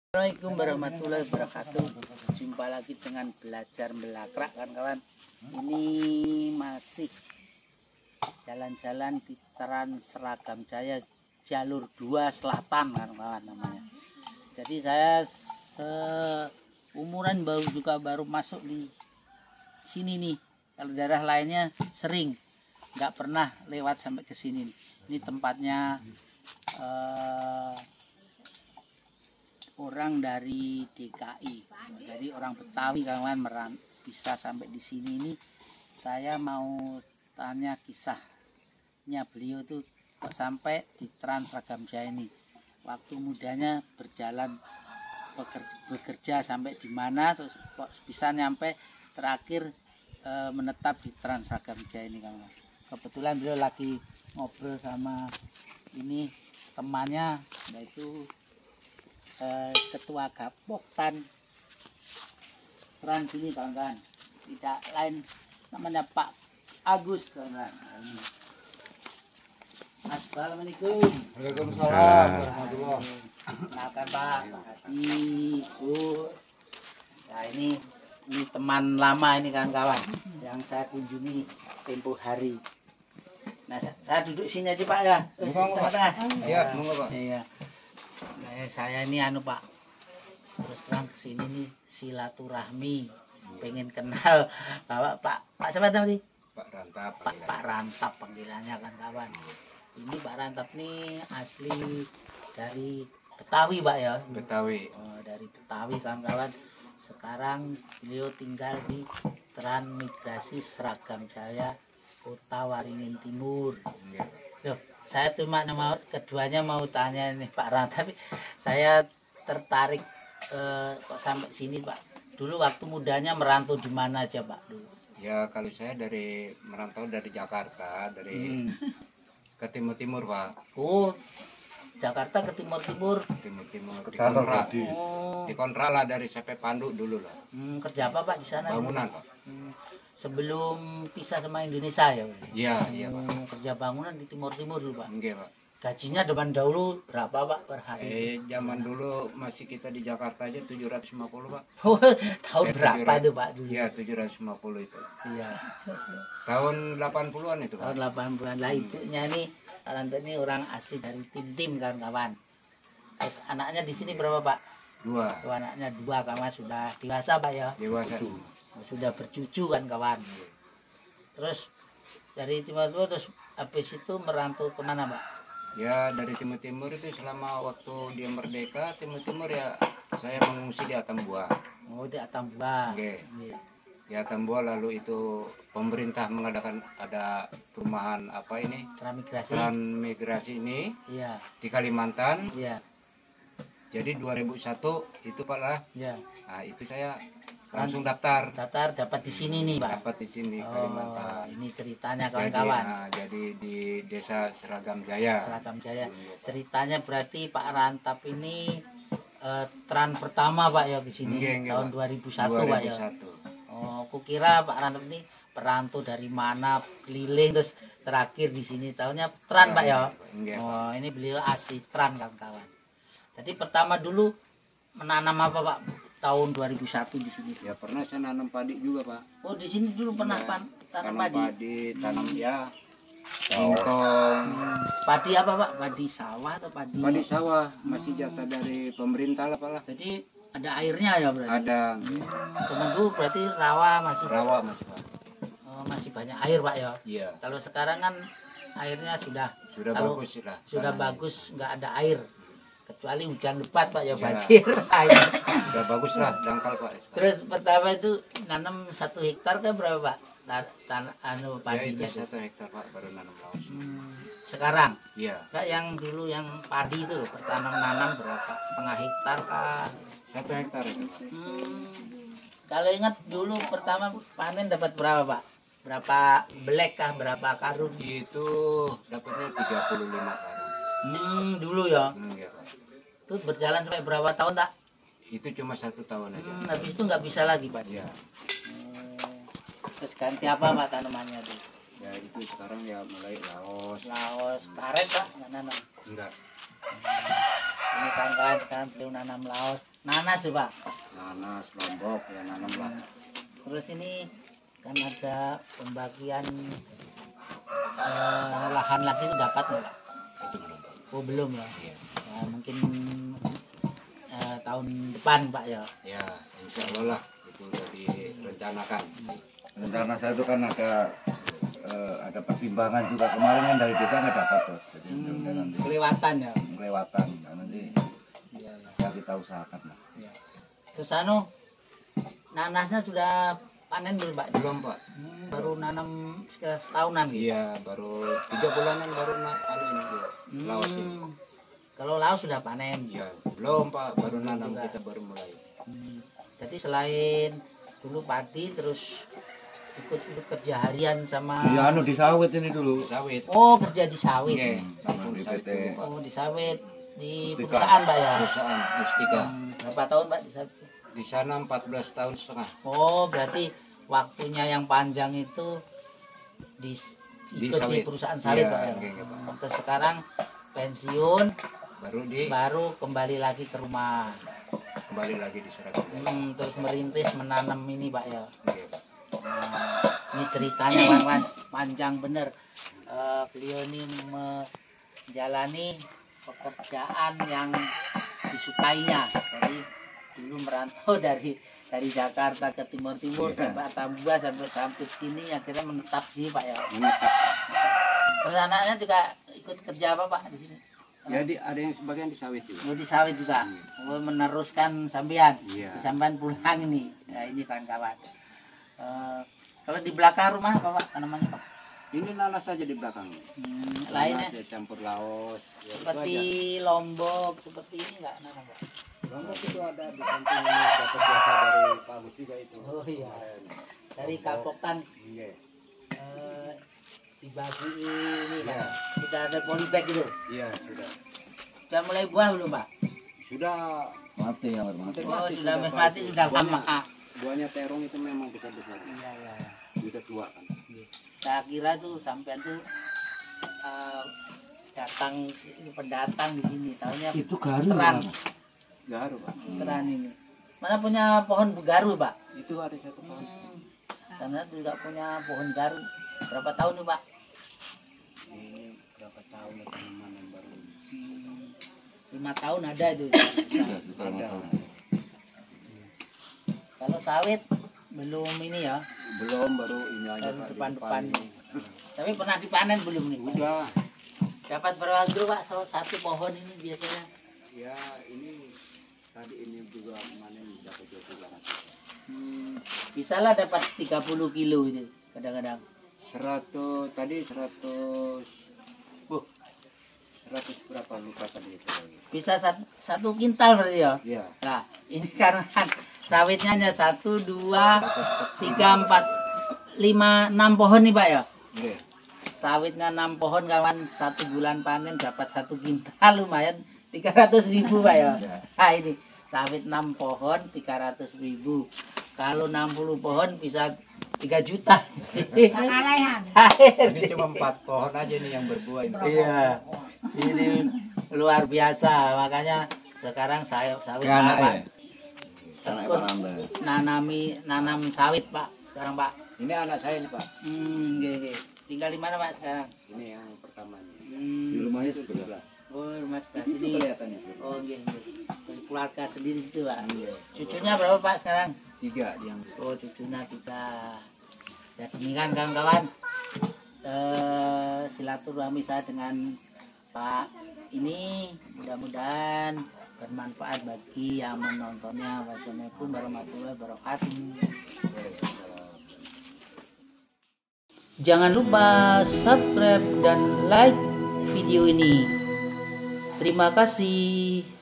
Assalamualaikum warahmatullahi wabarakatuh. Jumpa lagi dengan belajar melakrak kan kawan. Ini masih jalan-jalan di Trans Seragam Jaya jalur 2 selatan kan kawan namanya. Jadi saya seumuran baru masuk di sini nih. Kalau daerah lainnya sering nggak pernah lewat sampai ke sini. Ini tempatnya orang dari DKI, jadi orang Betawi kawan bisa sampai di sini. Ini saya mau tanya kisahnya beliau tuh kok sampai di Trans Seragam Jaya ini. Waktu mudanya berjalan bekerja sampai di mana, terus kok bisa nyampe terakhir menetap di Trans Seragam Jaya ini kawan. Kebetulan beliau lagi ngobrol sama ini temannya, yaitu Ketua Gapoktan Trans ini kawan-kawan, tidak lain namanya Pak Agus kawan-kawan. Assalamualaikum. Waalaikumsalam warahmatullahi. Kenalkan Pak Hadi, Bu. Nah ini teman lama ini kawan-kawan yang saya kunjungi tempo hari. Nah saya duduk sini aja Pak ya. Tengah-tengah. Iya, monggo Pak. Iya. Nah, saya ini Pak, terus terang kesini nih silaturahmi, pengen kenal Pak siapa tadi? Pak Rantap. Pak Rantap panggilannya kan kawan. Ini Pak Rantap nih asli dari Betawi Pak ya. Betawi. Oh, dari Betawi kawan-kawan. Sekarang beliau tinggal di Transmigrasi Seragam Jaya Kota Waringin Timur. Loh, saya cuma keduanya mau tanya nih Pak Rantap, tapi saya tertarik kok sampai sini Pak. Dulu waktu mudanya merantau di mana aja Pak dulu? Ya kalau saya merantau dari Jakarta, ke timur Pak. Oh, Jakarta ke timur-timur. Timur Dikontrak. Dikontrak lah dari CP Pandu dulu lah. Kerja apa Pak di sana? Bangunan Pak. Sebelum pisah sama Indonesia ya? Iya Pak. Kerja bangunan di timur-timur dulu Pak. Enggak Pak. Gajinya depan dahulu berapa Pak per hari? Zaman dulu masih kita di Jakarta aja 750 Pak. Oh, tahun berapa itu Pak dulu? Iya 750 itu. Iya. Tahun 80-an itu Pak. Tahun 80-an lah itunya nih. Rantau ini orang asli dari Tim kawan-kawan. Terus anaknya di sini berapa Pak? 2. Oh, anaknya 2 kawan sudah dewasa Pak ya? Dewasa. Sudah bercucu kan kawan. Terus dari timur terus habis itu merantau kemana Pak? Ya dari timur itu selama waktu dia merdeka timur ya saya mengungsi di Atambua. Oh di Atambua. Oke. Di Atambua lalu itu pemerintah mengadakan ada perumahan apa ini? Transmigrasi ini. Iya. Di Kalimantan. Iya. Jadi 2001 itu Pak lah. Iya. Nah itu saya langsung daftar dapat di sini nih Pak. Dapat di sini Kalimantan. Ini ceritanya kawan-kawan. Jadi di Desa Seragam Jaya. Seragam Jaya. Ceritanya berarti Pak Rantap ini tran pertama Pak ya di sini tahun 2001 Pak ya. Oh, aku kira Pak Rantap ini perantau dari mana keliling terus terakhir di sini tahunnya tran Pak ya. Oh, ini beliau asli tran kawan-kawan. Jadi pertama dulu menanam apa Pak? Tahun 2001 di sini. Ya pernah saya nanam padi juga Pak. Oh di sini dulu pernah tanam padi. Tanam ya singkong. Padi apa Pak? Padi sawah atau padi? Padi sawah masih jatah dari pemerintah lah Pak lah. Jadi ada airnya ya berarti? Ada. Teman dulu berarti rawa masih Pak. Oh, masih banyak air Pak ya? Iya. Kalau sekarang kan airnya sudah bagus lah. Sudah bagus, nggak ada air. Kecuali hujan lebat Pak ya banjir. Udah bagus lah dangkal Pak. Terus pertama itu nanam 1 hektar kan berapa Pak? Padinya ya, itu 1 hektar Pak baru nanam laos. Sekarang? Iya. Enggak yang dulu yang padi itu pertanam nanam berapa? Setengah hektar Pak? 1 hektar itu Pak. Kalau ingat dulu pertama panen dapat berapa Pak? Berapa belek kah? Berapa karung? Itu dapatnya 35 karung. Dulu ya? Iya Pak. Itu berjalan sampai berapa tahun tak? Itu cuma 1 tahun aja. Habis itu nggak bisa lagi Pak? Iya. Terus ganti apa Pak tanamannya tuh? Ya itu sekarang ya mulai laos. Laos karet Pak, nggak nanam? Enggak. Ini kawan-kawan sekarang beliau nanam laos. Nanas ya Pak? Nanas, lombok, ya nanam lah. Terus ini kan ada pembagian lahan lagi itu dapat nggak Pak? Oh belum ya? Iya. Ya mungkin tahun depan Pak ya? Ya, insya Allah lah itu udah direncanakan. Rencana saya itu kan ada pertimbangan juga kemarin kan dari desa nggak dapat Bos. Jadi mudah-mudahan nanti Kelewatan ya? kelewatan. Nah, nanti Iya, iya. ya kita usahakan lah. Iya. Terus nanasnya sudah panen belum Pak? Belum Pak. Baru nanam sekitar setahunan gitu? Iya, baru 3 bulanan baru ini dia. Laos ini. Kalau laos sudah panen. Iya, belum Pak, baru nanam kita baru mulai. Jadi selain dulu padi terus ikut kerja harian sama Iya di sawit ini dulu. Sawit. oh kerja di sawit. Iya, langsung Di di sawit PT. dulu, Pak. Oh di sawit di Mustika. perusahaan Pak ya. Perusahaan Mustika. Berapa tahun Pak di sawit? Di sana 14 tahun setengah. Oh berarti waktunya yang panjang itu di ikut di sawit. perusahaan sawit Iya, Pak ya. iya, Pak. Terus sekarang pensiun Baru kembali lagi ke rumah. kembali lagi di Seragen. Terus merintis menanam ini Pak ya. Iya, Pak. Ini ceritanya panjang bener. Beliau ini menjalani pekerjaan yang disukainya. Jadi dulu merantau dari Jakarta ke Timur ke Pak Tambua sampai sini akhirnya menetap sini Pak ya. Terus anaknya juga ikut kerja apa Pak di sini? Jadi ada yang sebagian di sawit juga. Oh, di sawit juga. Oh, meneruskan sampean. Iya. Sampean pulang ini. Ya ini kawan-kawan. Kalau di belakang rumah apa Pak tanamannya Pak? Ini nanas saja di belakang. Lainnya Nanas ya, campur laos. Ya, itu seperti aja. lombok seperti ini enggak nanam Pak? Lombok itu ada di samping ini dapat biasa dari Pak Agus juga itu. Oh iya. Dari kapoktan Iya. dibagi ini Iya. kan. Sudah ada polybag gitu. Iya, sudah. Sudah mulai buah belum Pak? Sudah Mati yang mati. Oh sudah mati sudah lama. Buahnya terong itu memang besar-besar. Iya iya. Sudah tua kan. Saya kira tuh sampean tuh datang pendatang di sini tahunya Itu garu. teran Garu, Pak. teran ini. Mana punya pohon garu Pak? Itu ada satu pohon. Karena juga punya pohon garu. Berapa tahun nih Pak? Ini berapa tahun ya tanaman yang baru ini? 5 tahun ada itu. Ada. Kalau sawit belum ini ya. Belum, baru ini aja Baru Pak, di depan-depan. ini. Tapi pernah dipanen belum nih Pak? Udah. Dapat berapa kilo Pak? Satu pohon ini biasanya. Ya, ini tadi ini juga kemarin dapat 200. Bisa lah dapat 30 kilo itu kadang-kadang. 100 tadi 100 100 berapa lupa tadi itu lagi. Bisa satu kintal berarti ya. Iya. Nah, ini kan sawitnya hanya 1, 2, 3, 4, 5, 6 pohon nih Pak ya. Iya. Sawitnya 6 pohon kawan 1 bulan panen dapat 1 kintal lumayan 300.000 Pak ya. Nah ini sawit 6 pohon 300.000. Kalau 60 pohon bisa 3 juta. Ini cuma 4 pohon aja nih yang berbuah ini. Iya. Ini luar biasa makanya sekarang sawit Anak Pak. ya. Anak Tekun Pananda. nanam sawit Pak sekarang Pak. Ini anak saya nih Pak. Gini. Tinggal di mana Pak sekarang? Ini yang pertama nih. Di rumahnya itu sebelah. Oh rumah sebelah Itu sini. kelihatannya. Oh gitu. Dari keluarga sendiri situ Pak. Cucunya berapa Pak sekarang? 3 yang Oh cucunya 3. Ya demikian kawan-kawan. Silaturahmi saya dengan Pak ini mudah-mudahan bermanfaat bagi yang menontonnya. Wassalamualaikum warahmatullahi wabarakatuh. Jangan lupa subscribe dan like video ini. Terima kasih.